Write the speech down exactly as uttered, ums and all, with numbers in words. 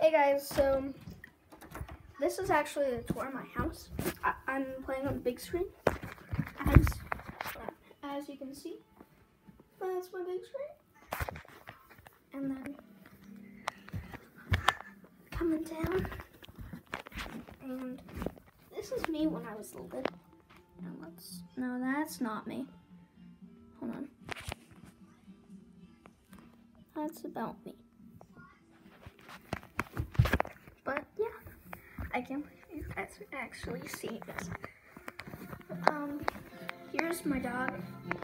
Hey guys, so this is actually a tour of my house. I I'm playing on the big screen, as as you can see. That's my big screen, and then coming down, and this is me when I was little. No, let's no, that's not me. Hold on, that's about me. But yeah, I can't believe you guys actually see this. Um, here's my dog.